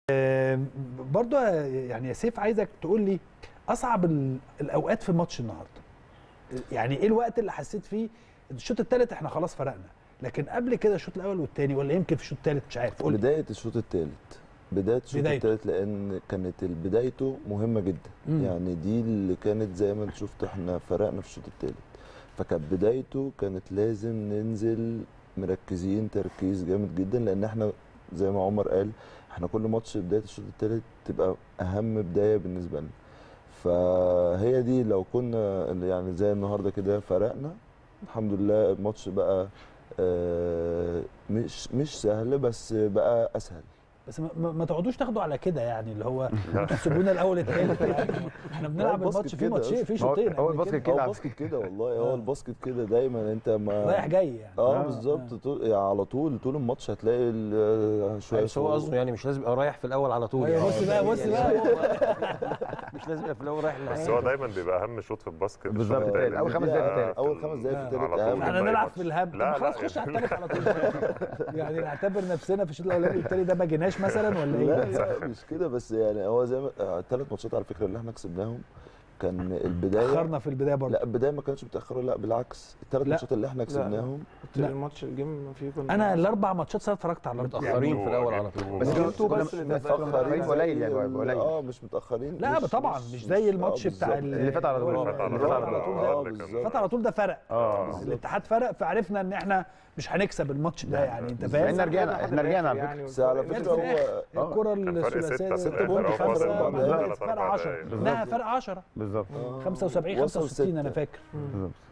برضو يعني يا سيف عايزك تقول لي اصعب الاوقات في ماتش النهارده. يعني ايه الوقت اللي حسيت فيه؟ الشوط الثالث احنا خلاص فرقنا، لكن قبل كده الشوط الاول والثاني ولا يمكن في الشوط الثالث مش عارف. قول بدايه الشوط الثالث، لان كانت بدايته مهمه جدا. يعني دي اللي كانت زي ما انت شفت احنا فرقنا في الشوط الثالث، فكانت بدايته كانت لازم ننزل مركزين تركيز جامد جدا، لان احنا زي ما عمر قال احنا كل ماتش بدايه الشوط الثالث تبقى اهم بدايه بالنسبه لنا. فهي دي لو كنا يعني زي النهارده كده فرقنا الحمد لله الماتش بقى مش سهل بس بقى اسهل. بس ما تقعدوش تاخدوا على كده، يعني اللي هو انتوا تسيبونا الاول الثالث. يعني احنا بنلعب الماتش فيه ماتشين في شوطين. هو الباسكت كده، الباسكت كده والله. هو الباسكت كده دايما انت ما رايح جاي يعني. بالظبط. يعني على طول الماتش هتلاقي شويه. بس هو قصده يعني مش لازم يبقى رايح في الاول على طول. يعني بص بقى مش لازم يبقى في الاول رايح بس هو دايما بيبقى اهم شوط في الباسكت بالظبط. اول 5 دقايق في الثالث. اول 5 دقايق في الثالث اهم. احنا نلعب في الهبد. لا خلاص خش على الثالث على طول. يعني نعتبر نفسنا في الشوط الاولاني والثاني ده ما جيناش مثلا ولا ايه؟ لا مش كده، بس يعني هو زي ما الثلاث ماتشات على فكره اللي احنا كسبناهم كان البدايه تاخرنا في البدايه برضه. لا البدايه ما كانتش متاخره، لا بالعكس الثلاث ماتشات اللي احنا كسبناهم. الماتش الجيم فيه كنا انا الاربع ماتشات اتفرجت على متاخرين في الاول على طول. بس انتوا بس متاخرين قليل يعني قليل. مش متاخرين. لا طبعا مش زي الماتش بتاع اللي فات على طول. فات على طول ده فرق. الاتحاد فرق، فعرفنا ان احنا مش هنكسب الماتش ده. يعني انت فاهم. احنا رجعنا على فكره. بس على فكره هو الكره الثلاثيه 6 بونت 5 فرق 10 انها فرق 10 بالظبط 75 65 انا فاكر.